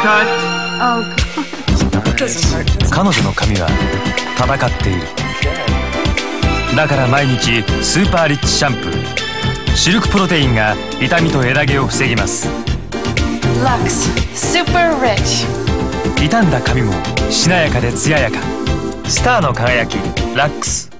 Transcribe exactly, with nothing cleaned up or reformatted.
cut. Oh, 彼女の髪は戦っている。だから毎日スーパーリッチシャンプーシルクプロテインが痛みと枝毛を防ぎます。 Lux Super Rich。 傷んだ髪もしなやかで艶やか。スターの輝きラックス。